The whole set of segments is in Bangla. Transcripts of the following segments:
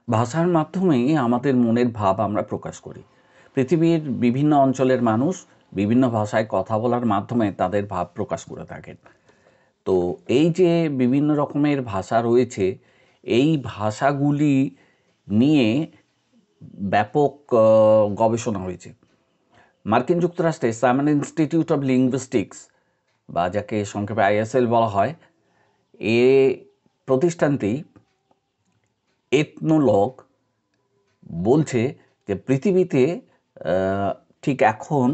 ভাষার মাধ্যমেই আমাদের মনের ভাব আমরা প্রকাশ করি। পৃথিবীর বিভিন্ন অঞ্চলের মানুষ বিভিন্ন ভাষায় কথা বলার মাধ্যমে তাদের ভাব প্রকাশ করে থাকেন। তো এই যে বিভিন্ন রকমের ভাষা রয়েছে, এই ভাষাগুলি নিয়ে ব্যাপক গবেষণা হয়েছে। মার্কিন যুক্তরাষ্ট্রে সাইমন ইনস্টিটিউট অব লিঙ্গুইস্টিক্স বা যাকে সংক্ষেপে ISL বলা হয়, এ প্রতিষ্ঠানটি এথনোলগ বলছে যে পৃথিবীতে ঠিক এখন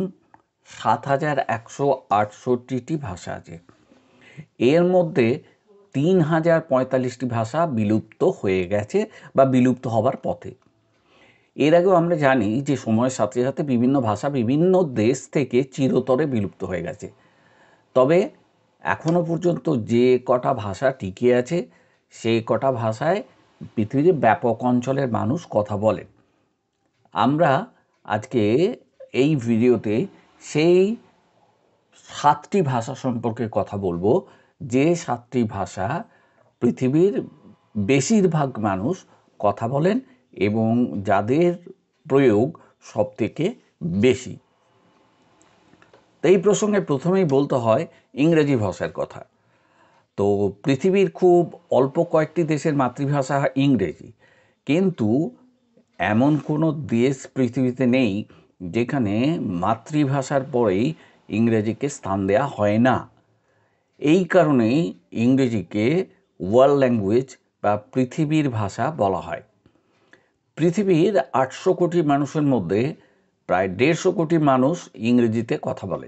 ৭,১৬৮টি ভাষা আছে। এর মধ্যে ৩,০৪৫টি ভাষা বিলুপ্ত হয়ে গেছে বা বিলুপ্ত হবার পথে। এর আগেও আমরা জানি যে সময়ের সাথে সাথে বিভিন্ন ভাষা বিভিন্ন দেশ থেকে চিরতরে বিলুপ্ত হয়ে গেছে। তবে এখনও পর্যন্ত যে কটা ভাষা টিকে আছে সেই কটা ভাষায় পৃথিবীর ব্যাপক অঞ্চলের মানুষ কথা বলেন। আমরা আজকে এই ভিডিওতে সেই 7টি ভাষা সম্পর্কে কথা বলবো, যে 7টি ভাষা পৃথিবীর বেশিরভাগ মানুষ কথা বলেন এবং যাদের প্রয়োগ সবথেকে বেশি। তো এই প্রসঙ্গে প্রথমেই বলতে হয় ইংরেজি ভাষার কথা। তো পৃথিবীর খুব অল্প কয়েকটি দেশের মাতৃভাষা ইংরেজি, কিন্তু এমন কোনো দেশ পৃথিবীতে নেই যেখানে মাতৃভাষার পরেই ইংরেজিকে স্থান দেওয়া হয় না। এই কারণেই ইংরেজিকে ওয়ার্ল্ড ল্যাঙ্গুয়েজ বা পৃথিবীর ভাষা বলা হয়। পৃথিবীর 800 কোটি মানুষের মধ্যে প্রায় 150 কোটি মানুষ ইংরেজিতে কথা বলেন।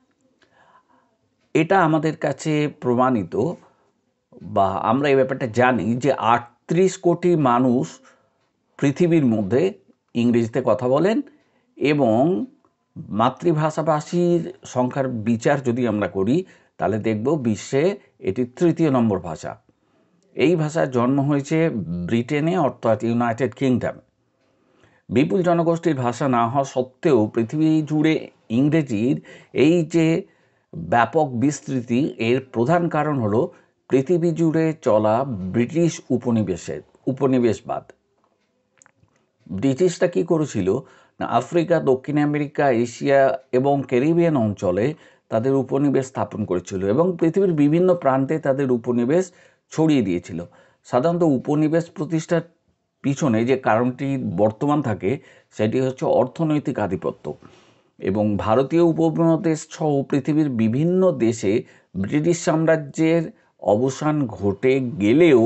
এটা আমাদের কাছে প্রমাণিত বা আমরা এই ব্যাপারটা জানি যে 38 কোটি মানুষ পৃথিবীর মধ্যে ইংরেজিতে কথা বলেন এবং মাতৃভাষাভাষীর সংখ্যার বিচার যদি আমরা করি তাহলে দেখব বিশ্বে এটি 3য় নম্বর ভাষা। এই ভাষার জন্ম হয়েছে ব্রিটেনে, অর্থাৎ ইউনাইটেড কিংডমে। বিপুল জনগোষ্ঠীর ভাষা না হওয়া সত্ত্বেও পৃথিবী জুড়ে ইংরেজির এই যে ব্যাপক বিস্তৃতি, এর প্রধান কারণ হলো পৃথিবী জুড়ে চলা ব্রিটিশ উপনিবেশবাদ। ব্রিটিশরা কী করেছিল না, আফ্রিকা, দক্ষিণ আমেরিকা, এশিয়া এবং ক্যারিবিয়ান অঞ্চলে তাদের উপনিবেশ স্থাপন করেছিল এবং পৃথিবীর বিভিন্ন প্রান্তে তাদের উপনিবেশ ছড়িয়ে দিয়েছিল। সাধারণত উপনিবেশ প্রতিষ্ঠার পিছনে যে কারণটি বর্তমান থাকে সেটি হচ্ছে অর্থনৈতিক আধিপত্য। এবং ভারতীয় উপমহাদেশ সহ পৃথিবীর বিভিন্ন দেশে ব্রিটিশ সাম্রাজ্যের অবসান ঘটে গেলেও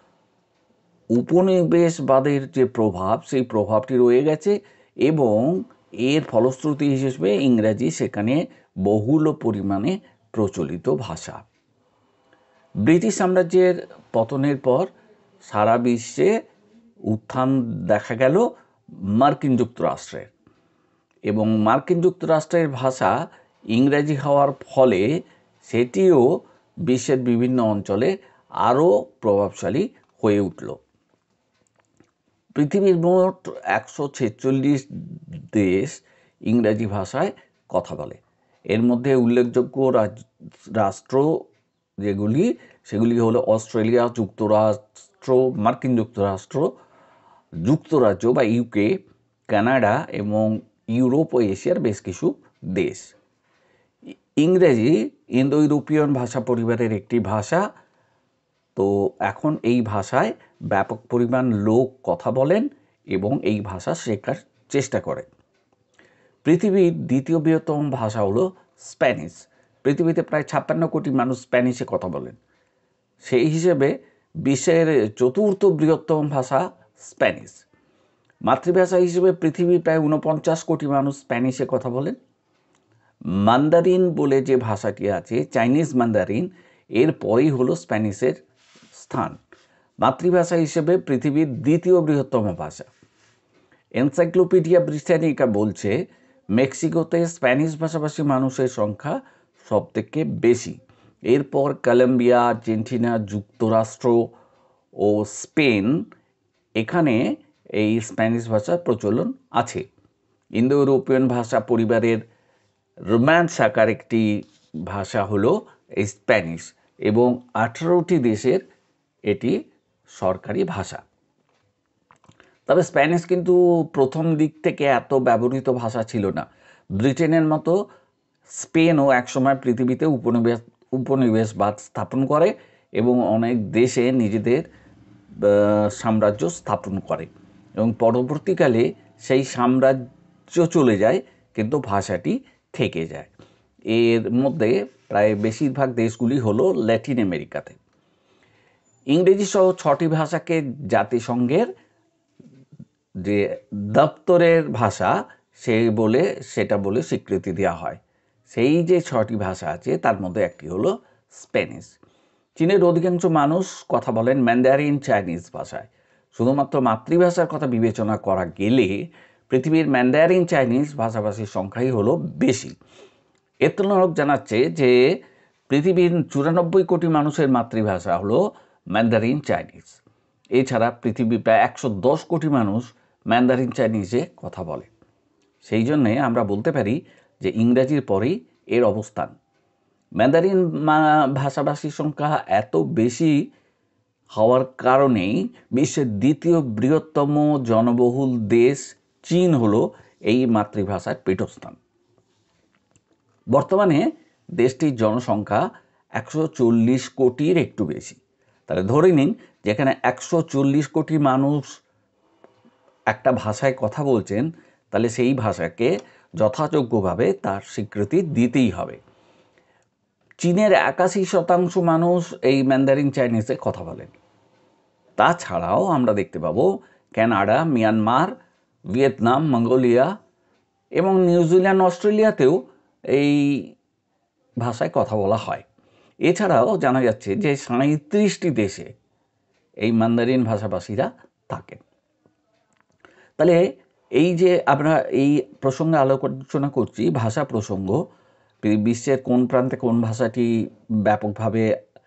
উপনিবেশবাদের যে প্রভাব, সেই প্রভাবটি রয়ে গেছে এবং এর ফলশ্রুতি হিসেবে ইংরাজি সেখানে বহুল পরিমাণে প্রচলিত ভাষা। ব্রিটিশ সাম্রাজ্যের পতনের পর সারা বিশ্বে উত্থান দেখা গেল মার্কিন যুক্তরাষ্ট্রের, এবং মার্কিন যুক্তরাষ্ট্রের ভাষা ইংরেজি হওয়ার ফলে সেটিও বিশ্বের বিভিন্ন অঞ্চলে আরও প্রভাবশালী হয়ে উঠল। পৃথিবীর মোট 146 দেশ ইংরাজি ভাষায় কথা বলে। এর মধ্যে উল্লেখযোগ্য রাষ্ট্র সেগুলি হলো অস্ট্রেলিয়া, যুক্তরাষ্ট্র, মার্কিন যুক্তরাজ্য বা ইউকে, কানাডা এবং ইউরোপ ও এশিয়ার বেশ কিছু দেশ। ইংরেজি ইন্দো ইউরোপিয়ান ভাষা পরিবারের একটি ভাষা। তো এখন এই ভাষায় ব্যাপক পরিমাণ লোক কথা বলেন এবং এই ভাষা শেখার চেষ্টা করেন। পৃথিবীর দ্বিতীয় বৃহত্তম ভাষা হলো স্প্যানিশ। পৃথিবীতে প্রায় 56 কোটি মানুষ স্প্যানিশে কথা বলেন। সেই হিসেবে বিশ্বের 4র্থ বৃহত্তম ভাষা স্প্যানিশ। মাতৃভাষা হিসেবে পৃথিবীর প্রায় 49 কোটি মানুষ স্প্যানিশে কথা বলেন। মান্দারিন বলে যে ভাষাটি আছে, চাইনিজ মান্দারিন, এর পরেই হলো স্প্যানিশের স্থান। মাতৃভাষা হিসেবে পৃথিবীর 2য় বৃহত্তম ভাষা। এনসাইক্লোপিডিয়া ব্রিটানিকা বলছে মেক্সিকোতে স্প্যানিশ ভাষাভাষী মানুষের সংখ্যা সবথেকে বেশি। এরপর কলম্বিয়া, আর্জেন্টিনা, যুক্তরাষ্ট্র ও স্পেন, এখানে এই স্প্যানিশ ভাষার প্রচলন আছে। ইন্দো ইউরোপিয়ান ভাষা পরিবারের রোম্যান্স আকার একটি ভাষা হলো এই স্প্যানিশ এবং 18টি দেশের এটি সরকারি ভাষা। তবে স্প্যানিশ কিন্তু প্রথম দিক থেকে এত ব্যবহৃত ভাষা ছিল না। ব্রিটেনের মতো স্পেনও একসময় পৃথিবীতে উপনিবেশবাদ স্থাপন করে এবং অনেক দেশে নিজেদের সাম্রাজ্য স্থাপন করে এবং পরবর্তীকালে সেই সাম্রাজ্য চলে যায় কিন্তু ভাষাটি থেকে যায়। এর মধ্যে প্রায় বেশিরভাগ দেশগুলি হলো ল্যাটিন আমেরিকাতে। ইংরেজি সহ 6টি ভাষাকে জাতিসংঘের যে দপ্তরের ভাষা সেটা বলে স্বীকৃতি দেওয়া হয়। সেই যে 6টি ভাষা আছে তার মধ্যে একটি হলো স্প্যানিশ। চীনের অধিকাংশ মানুষ কথা বলেন ম্যান্ডারিন চাইনিজ ভাষায়। শুধুমাত্র মাতৃভাষার কথা বিবেচনা করা গেলে পৃথিবীর ম্যান্ডারিন চাইনিজ ভাষাভাষীর সংখ্যাই হলো বেশি। এর তুলনায় জানাচ্ছে যে পৃথিবীর 94 কোটি মানুষের মাতৃভাষা হলো ম্যান্ডারিন চাইনিজ। এছাড়া পৃথিবীর প্রায় 110 কোটি মানুষ ম্যান্ডারিন চাইনিজে কথা বলে। সেই জন্যে আমরা বলতে পারি যে ইংরেজির পরেই এর অবস্থান। ম্যান্ডারিন ভাষাভাষীর সংখ্যা এত বেশি হওয়ার কারণেই বিশ্বের দ্বিতীয় বৃহত্তম জনবহুল দেশ চীন হলো এই মাতৃভাষার পীঠস্থান। বর্তমানে দেশটির জনসংখ্যা 140 কোটির একটু বেশি। তাহলে ধরে নিন যেখানে 140 কোটি মানুষ একটা ভাষায় কথা বলছেন, তাহলে সেই ভাষাকে যথাযোগ্যভাবে তার স্বীকৃতি দিতেই হবে। চীনের 81% মানুষ এই ম্যান্ডারিন চাইনিজে কথা বলেন। তাছাড়াও আমরা দেখতে পাবো কানাডা, মিয়ানমার, ভিয়েতনাম, মঙ্গোলিয়া এবং নিউজিল্যান্ড, অস্ট্রেলিয়াতেও এই ভাষায় কথা বলা হয়। এছাড়াও জানা যাচ্ছে যে 37টি দেশে এই ম্যান্ডারিন ভাষাভাষীরা থাকেন। তাহলে এই যে আমরা এই প্রসঙ্গে আলোচনা করছি, ভাষা প্রসঙ্গ, বিশ্বের কোন প্রান্তে কোন ভাষাটি ব্যাপকভাবে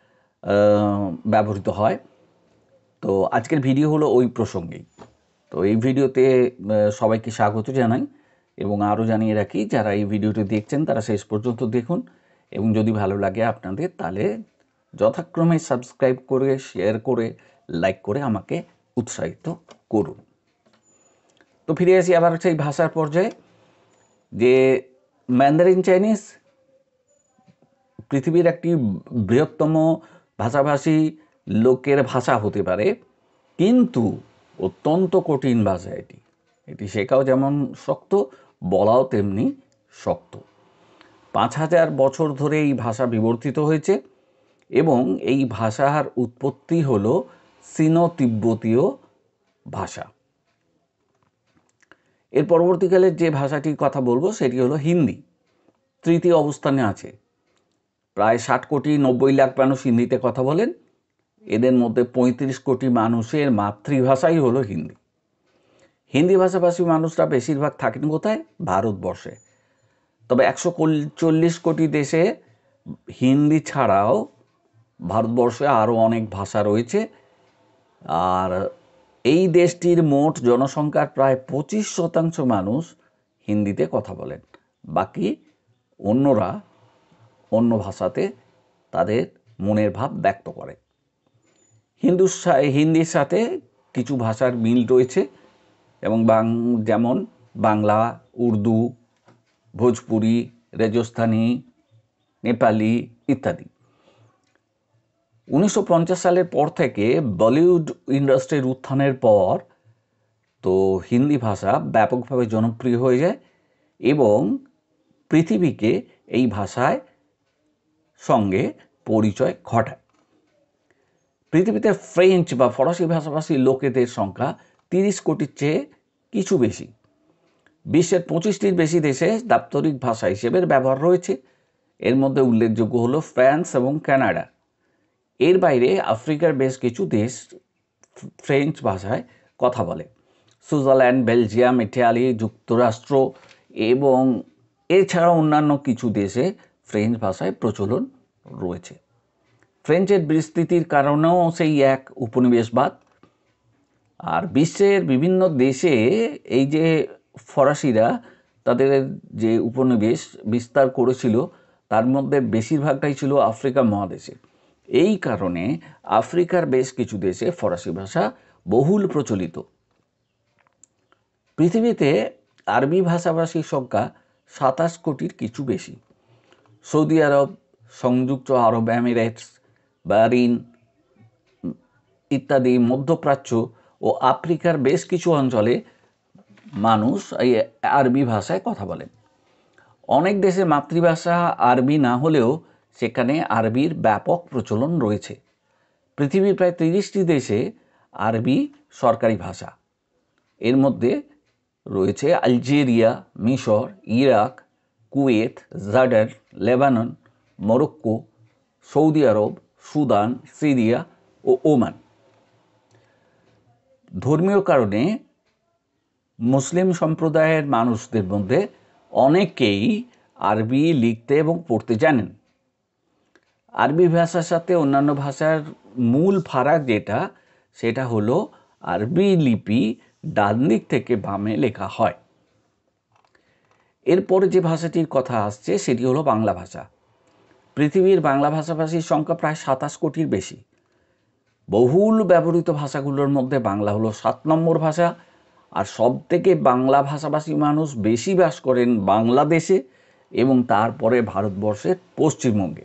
ব্যবহৃত হয়, তো আজকের ভিডিও হলো ওই প্রসঙ্গেই। তো এই ভিডিওতে সবাইকে স্বাগত জানাই এবং আরও জানিয়ে রাখি যারা এই ভিডিওটি দেখছেন তারা শেষ পর্যন্ত দেখুন এবং যদি ভালো লাগে আপনাদের তাহলে যথাক্রমে সাবস্ক্রাইব করে, শেয়ার করে, লাইক করে আমাকে উৎসাহিত করুন। তো ফিরে আসি আবার সেই ভাষার পর্যায়ে, যে ম্যান্ডারিন চাইনিজ পৃথিবীর একটি বৃহত্তম ভাষাভাষী লোকের ভাষা হতে পারে, কিন্তু অত্যন্ত কঠিন ভাষা এটি শেখাও যেমন শক্ত, বলাও তেমনি শক্ত। 5000 বছর ধরে এই ভাষা বিবর্তিত হয়েছে এবং এই ভাষার উৎপত্তি হলো সিনো তিব্বতীয় ভাষা। এর পরবর্তীকালে যে ভাষাটির কথা বলবো সেটি হলো হিন্দি। তৃতীয় অবস্থানে আছে। প্রায় 60 কোটি 90 লাখ মানুষ হিন্দিতে কথা বলেন। এদের মধ্যে 35 কোটি মানুষের মাতৃভাষাই হলো হিন্দি। হিন্দি ভাষাভাষী মানুষরা বেশিরভাগ থাকেন কোথায়? ভারতবর্ষে। তবে 140 কোটি দেশে হিন্দি ছাড়াও ভারতবর্ষে আরও অনেক ভাষা রয়েছে। আর এই দেশটির মোট জনসংখ্যার প্রায় 25% মানুষ হিন্দিতে কথা বলেন। বাকি অন্যরা অন্য ভাষাতে তাদের মনের ভাব ব্যক্ত করে। হিন্দির সাথে কিছু ভাষার মিল রয়েছে এবং যেমন বাংলা, উর্দু, ভোজপুরি, রাজস্থানী, নেপালি ইত্যাদি। 1950 সালের পর থেকে বলিউড ইন্ডাস্ট্রির উত্থানের পর তো হিন্দি ভাষা ব্যাপকভাবে জনপ্রিয় হয়ে যায় এবং পৃথিবীকে এই ভাষায় সঙ্গে পরিচয় ঘটায়। পৃথিবীতে ফ্রেঞ্চ বা ফরাসি ভাষাভাষী লোকেদের সংখ্যা 30 কোটির চেয়ে কিছু বেশি। বিশ্বের 25টির বেশি দেশে দাপ্তরিক ভাষা হিসেবে ব্যবহার রয়েছে। এর মধ্যে উল্লেখযোগ্য হলো ফ্রান্স এবং কানাডা। এর বাইরে আফ্রিকার বেশ কিছু দেশ ফ্রেঞ্চ ভাষায় কথা বলে। সুইজারল্যান্ড, বেলজিয়াম, ইটালি, যুক্তরাষ্ট্র এবং এছাড়াও অন্যান্য কিছু দেশে ফ্রেঞ্চ ভাষায় প্রচলন রয়েছে। ফ্রেঞ্চের বিস্তৃতির কারণেও সেই এক উপনিবেশবাদ। আর বিশ্বের বিভিন্ন দেশে এই যে ফরাসিরা তাদের যে উপনিবেশ বিস্তার করেছিল তার মধ্যে বেশিরভাগটাই ছিল আফ্রিকা মহাদেশে। এই কারণে আফ্রিকার বেশ কিছু দেশে ফরাসি ভাষা বহুল প্রচলিত। পৃথিবীতে আরবি ভাষাভাষীর সংখ্যা 27 কোটির কিছু বেশি। সৌদি আরব, সংযুক্ত আরব এমিরেটস, বাহরিন ইত্যাদি মধ্যপ্রাচ্য ও আফ্রিকার বেশ কিছু অঞ্চলে মানুষ এই আরবি ভাষায় কথা বলেন। অনেক দেশে মাতৃভাষা আরবি না হলেও সেখানে আরবির ব্যাপক প্রচলন রয়েছে। পৃথিবীর প্রায় 30টি দেশে আরবি সরকারি ভাষা। এর মধ্যে রয়েছে আলজেরিয়া, মিশর, Iraq, Kuwait, Jordan, Lebanon, Morocco, Saudi Arab, Sudan, Syria ও ওমান। ধর্মীয় কারণে মুসলিম সম্প্রদায়ের মানুষদের মধ্যে অনেকেই আরবি লিখতে এবং পড়তে জানেন। আরবি ভাষার সাথে অন্যান্য ভাষার মূল ফারাক সেটা হলো আরবি লিপি ডান দিক থেকে বামে লেখা হয়। এরপরে যে ভাষাটির কথা আসছে সেটি হলো বাংলা ভাষা। পৃথিবীর বাংলা ভাষাভাষীর সংখ্যা প্রায় 27 কোটির বেশি। বহুল ব্যবহৃত ভাষাগুলোর মধ্যে বাংলা হলো 7 নম্বর ভাষা, আর সবথেকে বাংলা ভাষাভাষী মানুষ বেশি বাস করেন বাংলাদেশে এবং তারপরে ভারতবর্ষের পশ্চিমবঙ্গে।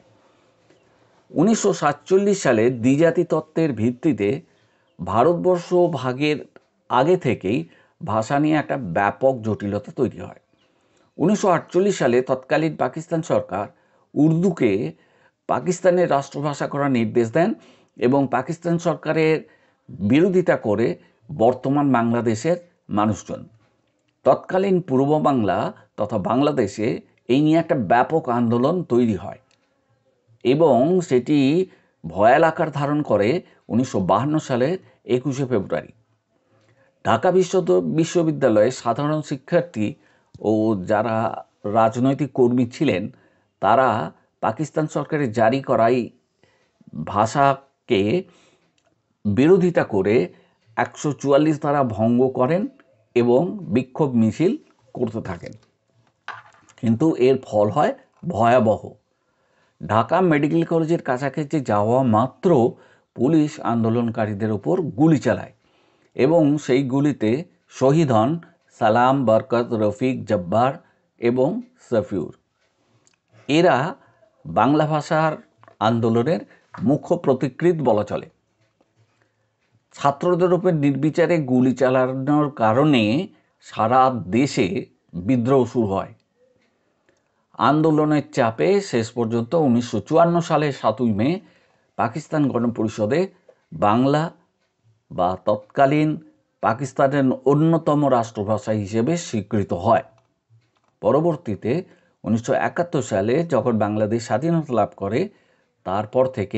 1947 সালে দ্বিজাতি তত্ত্বের ভিত্তিতে ভারতবর্ষ ভাগের আগে থেকেই ভাষা নিয়ে একটা ব্যাপক জটিলতা তৈরি হয়। 1948 সালে তৎকালীন পাকিস্তান সরকার উর্দুকে পাকিস্তানের রাষ্ট্রভাষা করার নির্দেশ দেন এবং পাকিস্তান সরকারের বিরোধিতা করে বর্তমান বাংলাদেশের মানুষজন। তৎকালীন পূর্ব বাংলা তথা বাংলাদেশে এই নিয়ে একটা ব্যাপক আন্দোলন তৈরি হয় এবং সেটি ভয়াল আকার ধারণ করে 1952 সালের 21শে ফেব্রুয়ারি। ঢাকা বিশ্ববিদ্যালয়ে সাধারণ শিক্ষার্থী ও যারা রাজনৈতিক কর্মী ছিলেন তারা পাকিস্তান সরকারের জারি করাই ভাষাকে বিরোধিতা করে 144 ধারা ভঙ্গ করেন এবং বিক্ষোভ মিছিল করতে থাকেন। কিন্তু এর ফল হয় ভয়াবহ। ঢাকা মেডিকেল কলেজের কাছাকাছি যাওয়া মাত্র পুলিশ আন্দোলনকারীদের উপর গুলি চালায় এবং সেই গুলিতে শহীদ হন সালাম, বরকত, রফিক, জব্বার এবং সফিউর। এরা বাংলা ভাষার আন্দোলনের মুখ্য প্রতিকৃত বলা চলে। ছাত্রদের উপর নির্বিচারে গুলি চালানোর কারণে সারা দেশে বিদ্রোহ শুরু হয়। আন্দোলনের চাপে শেষ পর্যন্ত 1954 সালের 7ই মে পাকিস্তান গণপরিষদে বাংলা বা তৎকালীন পাকিস্তানের অন্যতম রাষ্ট্রভাষা হিসেবে স্বীকৃত হয়। পরবর্তীতে 1971 সালে যখন বাংলাদেশ স্বাধীনতা লাভ করে তারপর থেকে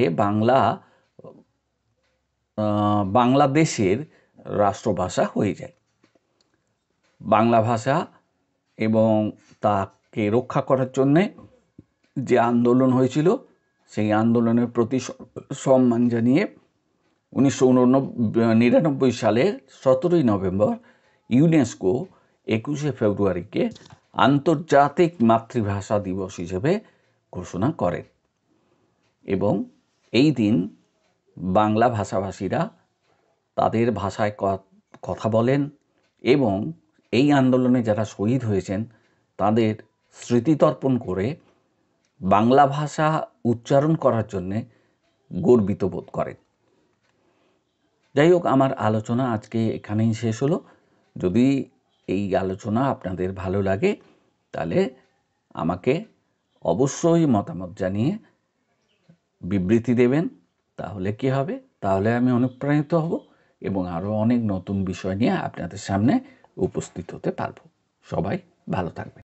বাংলাদেশের রাষ্ট্রভাষা হয়ে যায়। বাংলা ভাষা এবং তাকে রক্ষা করার জন্যে যে আন্দোলন হয়েছিল সেই আন্দোলনের প্রতি সম্মান জানিয়ে 1999 সালের 17ই নভেম্বর ইউনেস্কো 21শে ফেব্রুয়ারিকে আন্তর্জাতিক মাতৃভাষা দিবস হিসেবে ঘোষণা করেন এবং এই দিন বাংলা ভাষাভাষীরা তাদের ভাষায় কথা বলেন এবং এই আন্দোলনে যারা শহীদ হয়েছেন তাদের স্মৃতিতর্পণ করে বাংলা ভাষা উচ্চারণ করার জন্যে গর্বিত বোধ করেন। যাই হোক, আমার আলোচনা আজকে এখানেই শেষ হলো। যদি এই আলোচনা আপনাদের ভালো লাগে তাহলে আমাকে অবশ্যই মতামত জানিয়ে বিবৃতি দেবেন। তাহলে কি হবে? তাহলে আমি অনুপ্রাণিত হব এবং আরও অনেক নতুন বিষয় নিয়ে আপনাদের সামনে উপস্থিত হতে পারব। সবাই ভালো থাকবেন।